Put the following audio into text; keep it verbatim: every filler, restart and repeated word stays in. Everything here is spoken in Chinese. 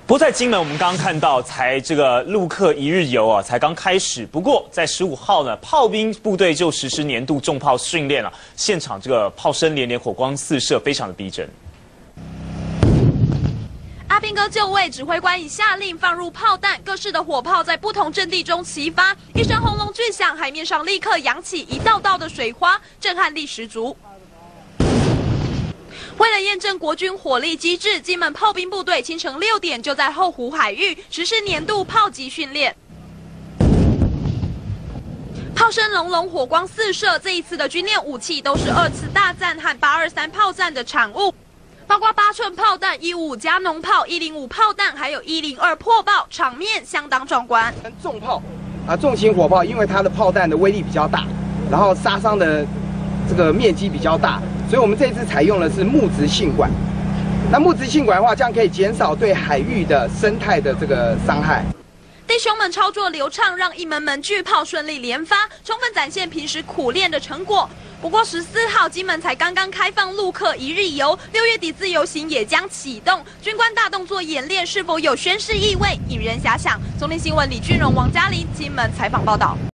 不过在金门，我们刚刚看到，才这个陆客一日游啊，才刚开始。不过在十五号呢，炮兵部队就实施年度重炮训练了，现场这个炮声连连，火光四射，非常的逼真。 阿兵哥就位，指挥官已下令放入炮弹，各式的火炮在不同阵地中齐发，一声轰隆巨响，海面上立刻扬起一道道的水花，震撼力十足。 为了验证国军火力机制，金门炮兵部队清晨六点就在后湖海域实施年度炮击训练。炮声隆隆，火光四射。这一次的军练武器都是二次大战和八二三炮战的产物，包括八寸炮弹、一五五加农炮、一零五炮弹，还有一零二破炮，场面相当壮观。 重炮啊，重型火炮，因为它的炮弹的威力比较大，然后杀伤的这个面积比较大。 所以，我们这次采用的是木质性管。那木质性管的话，这样可以减少对海域的生态的这个伤害。 弟兄们操作流畅，让一门门巨炮顺利连发，充分展现平时苦练的成果。不过十四号金门才刚刚开放陆客一日游，六月底自由行也将启动。军官大动作演练是否有宣示意味，引人遐想。中天新闻李俊荣、王嘉玲金门采访报道。